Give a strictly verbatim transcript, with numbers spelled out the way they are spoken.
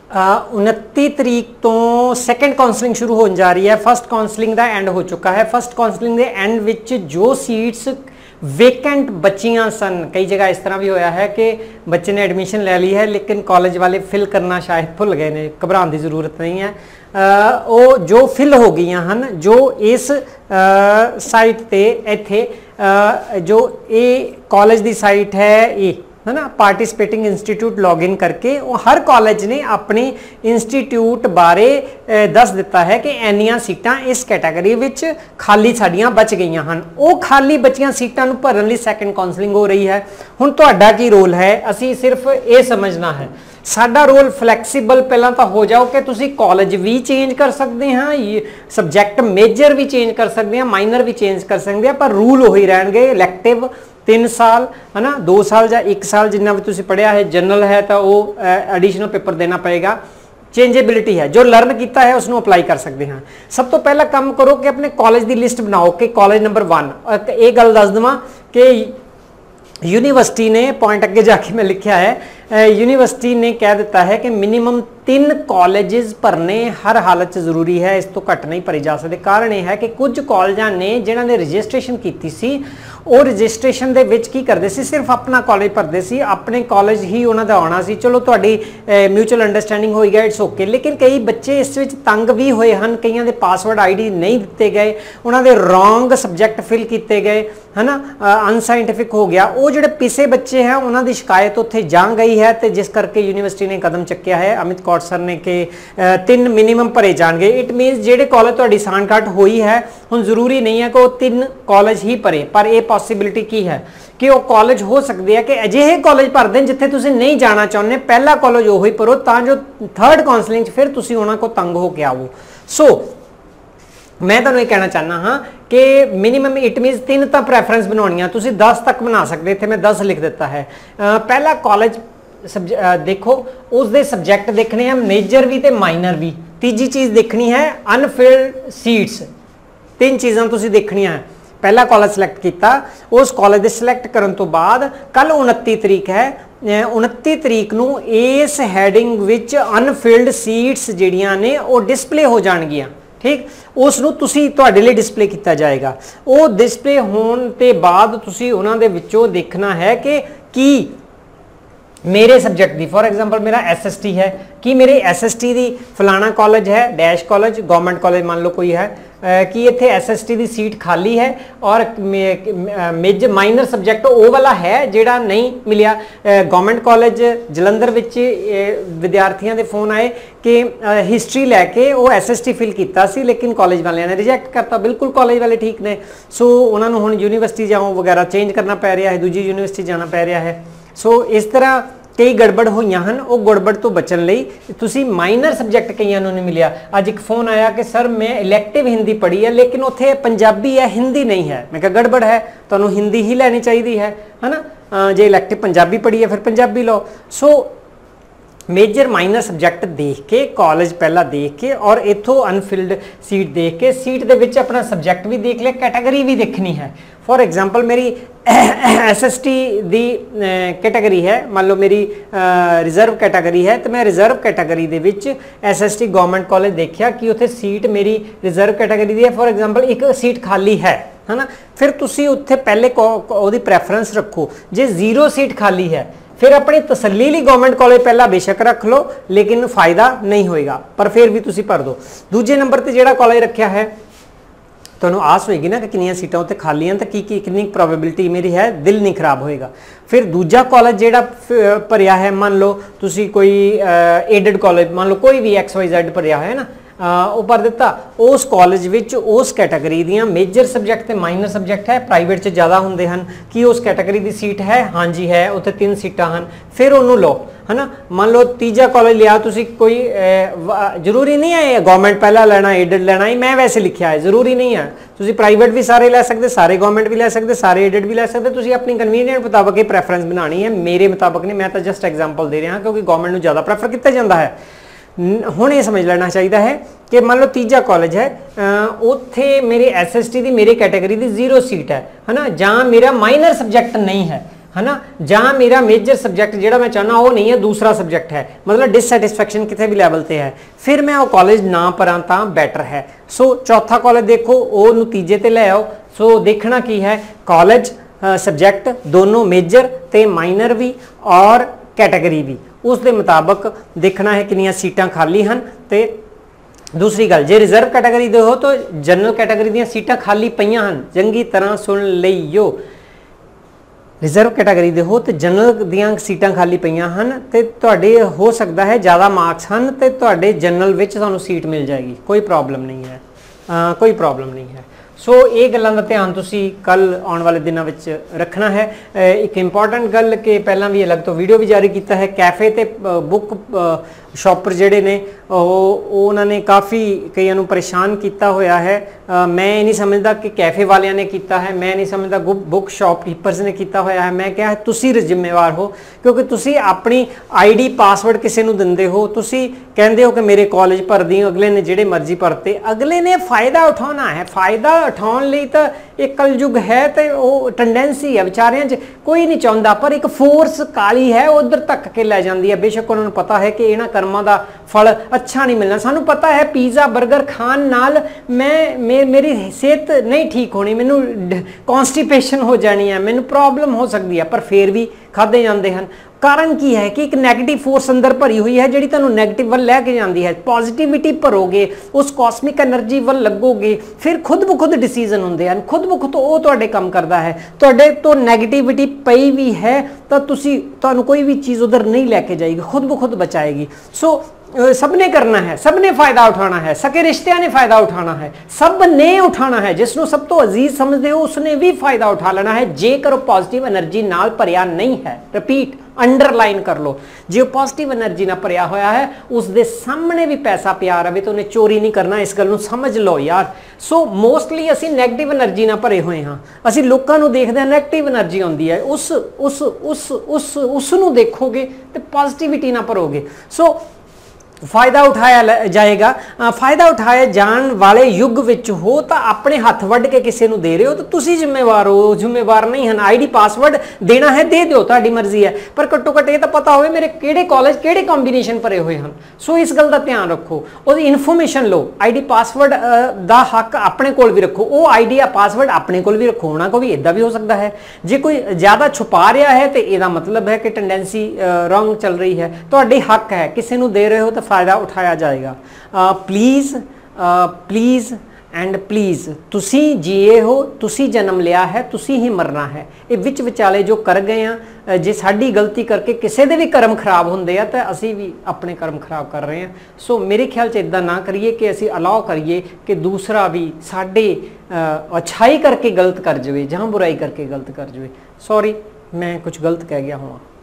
उनती तरीक तो second counselling शुरू हो जा रही है। फस्ट काउंसलिंग का एंड हो चुका है। फस्ट काउंसलिंग के एंड विच जो सीट्स वेकेंट बचियां सन, कई जगह इस तरह भी होया है कि बच्चे ने एडमिशन ले ली है लेकिन कॉलेज वाले फिल करना शायद भुल गए ने, घबराने की जरूरत नहीं है। वो जो फिल हो गई हैं, जो इस साइट ते इत्थे जो ये कॉलेज की साइट है ये है ना, पार्टिसिपेटिंग इंस्टीट्यूट लॉगिन करके वो हर कॉलेज ने अपने इंस्टीट्यूट बारे दस दिता है कि इन्नियां सीटां इस कैटेगरी विच खाली साड़ियां बच गई हैं। वो खाली बचियां सीटां नूं भरन लई सैकेंड काउंसलिंग हो रही है। हुण तुहाडा की रोल है, असी सिर्फ ये समझना है। साडा रोल फ्लैक्सीबल पहला तो हो जाओ कि तुसी कॉलेज भी चेंज कर सकते हैं, सबजैक्ट मेजर भी चेंज कर सकते हैं, माइनर भी चेंज कर सकते हैं, पर रूल वही रहणगे। इलैक्टिव तीन साल है ना, दो साल या एक साल जिन्ना भी तुसी पढ़िया है। जनरल है तो वो एडिशनल पेपर देना पएगा। चेंजेबिलिटी है, जो लर्न किया है उसनों अप्लाई कर सकते हैं। सब तो पहला काम करो कि अपने कॉलेज की लिस्ट बनाओ कि कॉलेज नंबर वन। एक गल दस देवां कि यूनिवर्सिटी ने पॉइंट अगे जाके मैं लिखा है, यूनिवर्सिटी ने कह दिता है कि मिनीमम तीन कॉलेजेस भरने हर हालत च जरूरी है, इस तो घट नहीं भरे जा सकते। कारण यह है कि कुछ कॉलेजां ने जिन्हों ने रजिस्ट्रेशन की सी वो रजिस्ट्रेशन दे विच की करते सी, सिर्फ अपना कॉलेज भरते सी, अपने कॉलेज ही उन्होंने आना सी। चलो तुहाडी म्यूचुअल अंडरस्टैंडिंग हो गया, इट्स ओके। लेकिन कई बच्चे इस विच तंग भी होए हैं, कईयां दे पासवर्ड आई डी नहीं दिते गए, उन्होंने रॉन्ग सबजैक्ट फिल किए गए है ना, अनसाइंटिफिक हो गया। वो जो पिछे बच्चे हैं उन्होंने शिकायत उत्थे जा गई है, तो जिस करके यूनिवर्सिटी ने कदम चुकया है अमित कौर सर ने कि तीन मिनीमम भरे जाएंगे। इट मीनस जेडे कॉलेज तुहाडी सांठगांठ हुई है हुण जरूरी नहीं है कि वो तीन कॉलेज ही भरे, पर यह पॉसिबिलिटी की है कि वो कॉलेज हो सकते हैं कि अजिहे कॉलेज भर दें जिथे तुसीं नहीं जाना चाहुंदे, पहला कॉलेज उही भरो तां जो थर्ड काउंसलिंग फिर तुसीं उन्हां को तंग होकर आवो। सो मैं तुहानूं ये कहना चाहना हाँ कि मिनीमम इट मीनस तीन तो प्रैफरेंस बनाउणियां, तुसीं दस तक बना सकते। इत्थे मैं दस लिख दिता है। पहला कॉलेज सब देखो, उसके सबजैक्ट देखने हैं, मेजर भी तो माइनर भी। तीजी चीज़ देखनी है अनफिल्ड सीट्स। तीन चीज़ां तुसीं देखनियां है। पहला कॉलेज सिलेक्ट किया, उस कॉलेज के सिलेक्ट करने तो बाद कल उनती तरीक है, उनती तरीक नूं इस हैडिंग विच अनफिल्ड सीट्स जिहड़ियां ने वो डिस्पले हो जाणगियां। ठीक, उसनूं तुसीं तुहाडे लई डिस्पले किया जाएगा। वो डिस्पले होने के बाद तुसीं उन्हां दे विचों देखना है कि की मेरे सबजैक्ट की, फॉर एग्जाम्पल मेरा एस एस टी है कि मेरे एस एस टी की फलाना कॉलेज है, डैश कॉलेज गवर्नमेंट कॉलेज मान लो कोई है कि इत्थे एस एस टी की सीट खाली है और मेजर माइनर सबजैक्ट वो वाला है जिहड़ा नहीं मिलिया। गवर्नमेंट कॉलेज जलंधर विच विद्यार्थियों के फोन आए कि हिस्टरी लैके वो एस एस टी फिल किया सी लेकिन कॉलेज वाले ने रिजैक्ट करता। बिल्कुल कॉलेज वाले ठीक ने, सो उन्होंने हुण यूनिवर्सिटी जाओ वगैरह चेंज करना पै रहा है, दूजी यूनिवर्सिटी जाना पै रहा है। सो इस तरह कई गड़बड़ हुई हैं, वो गड़बड़ तो बचन लई तुसी माइनर सबजैक्ट कईयां नूं नहीं मिलिया। अज एक फोन आया कि सर मैं इलैक्टिव हिंदी पढ़ी है लेकिन उत्थे पंजाबी है हिंदी नहीं है। मैं कहा गड़बड़ है, तुहानूं हिंदी ही लैनी चाहिए है है ना, जे इलैक्टिव पंजाबी पढ़ी है फिर पंजाबी लो। सो मेजर माइनर सबजैक्ट देख के कॉलेज पहला देख के और इथों अनफिल्ड सीट देख के सीट दे विच अपना सबजैक्ट भी देख लिया, कैटेगरी भी देखनी है। फॉर एग्जाम्पल मेरी एस एस टी दी कैटेगरी है, मान लो मेरी रिजर्व कैटेगरी है, तो मैं रिजर्व कैटेगरी दे विच S S T government college देखिया कि उत्थे सीट मेरी रिजर्व कैटेगरी दी है। फॉर एग्जाम्पल एक सीट खाली है है ना, फिर तुसी उत्थे पहले ओहदी प्रैफरेंस रखो। जे जीरो सीट खाली है फिर अपनी तसल्ली लिए गवर्नमेंट कॉलेज पहला बेशक रख लो लेकिन फायदा नहीं होएगा, पर फिर भी तुसी भर दो। दूजे नंबर पर जिहड़ा कॉलेज रखा है तुहानूं आस होएगी ना कि कितनी सीटां उत्ते खाली हैं तो की की कितनी प्रोबेबिलिटी मेरी है, दिल नहीं खराब होएगा। फिर दूजा कॉलेज जिहड़ा भरिया है, मान लो तुसी कोई एडेड कॉलेज मान लो कोई भी एक्स वाई जैड भरिया है ना, वो भर दिता। उस कॉलेज विच उस कैटेगरी दियां मेजर सबजैक्ट ते माइनर सबजैक्ट है, प्राइवेट च ज़्यादा होंदे हन कि उस कैटेगरी की सीट है, हाँ जी है, उत्थे तीन सीटां हन, फिर उन्होंने लो है ना। मान लो तीजा कॉलेज लिया तुसी, कोई जरूरी नहीं है गवर्नमेंट पहला लेना एडेड लेना ही, मैं वैसे लिखा है जरूरी नहीं है। तुसी प्राइवेट भी सारे ले सकते, सारे गवर्नमेंट भी ले सकते, सारे एडेड भी ले सकते, तुसी अपनी कन्वीनियंट मुताबिक ही प्रैफरेंस बनानी है। मेरे मुताबिक नहीं, मैं तो जस्ट एग्जाम्पल दे रहा क्योंकि गवर्नमेंट को ज़्यादा प्रैफर किया जाता है। हुण ये समझ लेना चाहिए है कि मान लो तीजा कॉलेज है, उत्थे मेरे एस एस टी की मेरी कैटेगरी की जीरो सीट है है ना, जहाँ मेरा माइनर सबजैक्ट नहीं है है ना, जहां मेरा मेजर सब्जेक्ट ਜਿਹੜਾ मैं चाहना वो नहीं है, दूसरा सब्जेक्ट है, मतलब डिससैटिस्फैक्शन किसी भी लैवल ਤੇ है, फिर मैं वो कॉलेज ना पढ़ां तां बैटर है। सो चौथा कॉलेज देखो वो नतीजे ते ले आओ। सो देखना की है, कॉलेज सब्जेक्ट दोनों मेजर ते माइनर भी और कैटेगरी भी, उस दे मुताबिक देखना है कितनी सीटां खाली हैं। ते दूसरी गल, जे रिजर्व कैटेगरी दे हो तो जनरल कैटेगरी दी सीटां खाली पईयां हैं, चंगी तरह सुन लईओ। रिजर्व कैटेगरी दे हो तो जनरल दियां सीटां खाली पईयां हैं, ते तुहाडे हो सकता है ज़्यादा मार्क्स हैं तो तुहाडे जनरल विच तुहानूं सीट मिल जाएगी, कोई प्रॉब्लम नहीं है, आ, कोई प्रॉब्लम नहीं है। सो ये गल्लां दा ध्यान तुसी कल आने वाले दिनों विच रखना है। एक इंपॉर्टेंट गल कि पहला भी अलग तो वीडियो भी जारी किया है, कैफे ते बुक शॉपर जिहड़े ने उन्होंने काफ़ी कई नूं परेशान किया होया है। आ, मैं नहीं समझदा कि कैफे वालियां ने किया है, मैं नहीं समझदा बुक शॉपकीपर्स ने किया होया है। मैं क्या है तुसी जिम्मेवार हो, क्योंकि तुसी अपनी आई डी पासवर्ड किसी नूं दिंदे हो, तुसी कहंदे हो कि मेरे कॉलेज भर दी, अगले ने जिहड़े मर्जी भरते, अगले ने फायदा उठाना है। फायदा उठाउण लई तां एक कलयुग है, तो वो टेंडेंसी है विचारियां च, कोई नहीं चाहुंदा, पर एक फोर्स काली है उधर तक के लै जाती है। बेशक उन्होंने पता है कि इन्हां कर्मां दा फल अच्छा नहीं मिलना, सानू पता है पीज़ा बर्गर खान नाल मैं मे, मेरी सेहत नहीं ठीक होनी, मैनू कॉन्स्टिपेशन हो जानी है, मैनू प्रॉब्लम हो सकती है, पर फिर भी खाधे जाते हैं। कारण की है कि एक नैगेटिव फोर्स अंदर भरी हुई है जिहड़ी तुहानूं नैगेटिव वल लैके जाती है। पॉजिटिविटी भरोगे, उस कॉस्मिक एनर्जी वल लगोगे, फिर खुद ब खुद डिसीजन होंदे हैं, खुद ब खुद वो तुहाडे काम करता है। तुहाडे तो नैगेटिविटी पई भी है तो तुसी तुहानूं कोई भी चीज़ उधर नहीं लैके जाएगी, खुद ब खुद बचाएगी। सो सबने करना है, सबने फायदा उठाना है, सके रिश्तियां ने फायदा उठाना है, सब ने उठाना है। जिसनों सब तो अजीज समझते हो उसने भी फायदा उठा लेना है, जेकर पॉजिटिव एनर्जी नाल भरिया नहीं है। रिपीट, अंडरलाइन कर लो, जो पॉजिटिव एनर्जी ना भरिया होया है उस दे सामने भी पैसा पिया रहे तो उन्हें चोरी नहीं करना, इस गल नूं समझ लो यार। सो मोस्टली असी नैगेटिव एनर्जी ना भरे हुए हाँ, असी लोगों को देखते हैं नैगेटिव एनर्जी आती है, उस उस उस उस उस नूं देखोगे तो पॉजिटिविटी ना भरोगे। सो फायदा उठाया जाएगा। फायदा उठाए जान वाले युग विच हो तो अपने हथ वढ़ के किसी को दे रहे हो तो तुसी जिम्मेवार हो, जिम्मेवार नहीं है। आई डी पासवर्ड देना है दे दो, तुहाडी मर्जी है, पर घट्टो घट्ट ये तो पता हो मेरे किहड़े कॉलेज किहड़े कॉम्बीनेशन भरे हुए हैं। सो इस गल का ध्यान रखो, और इन्फॉर्मेशन लो। आई डी पासवर्ड का हक अपने कोल भी रखो, वो आई डी या पासवर्ड अपने कोल भी रखो। उन्होंने को भी इदा भी हो सकता है, जो कोई ज़्यादा छुपा रहा है तो यह मतलब है कि टेंडेंसी रॉन्ग चल रही है। तुहाडे हक है, किसी को दे रहे हो तो फायदा उठाया जाएगा। प्लीज़ प्लीज़ एंड प्लीज़ तुसी जिए हो, तुसी जन्म लिया है, तुसी ही मरना है। ये विच विचाले जो कर गए हैं, जे साड़ी गलती करके किसी के भी कर्म खराब होंगे तो असी भी अपने कर्म खराब कर रहे हैं। सो मेरे ख्याल से इदा ना करिए कि असी अलाउ करिए कि दूसरा भी साढ़े अच्छाई करके गलत कर जाए, जहाँ बुराई करके गलत कर जाए। सॉरी मैं कुछ गलत कह गया हूँ।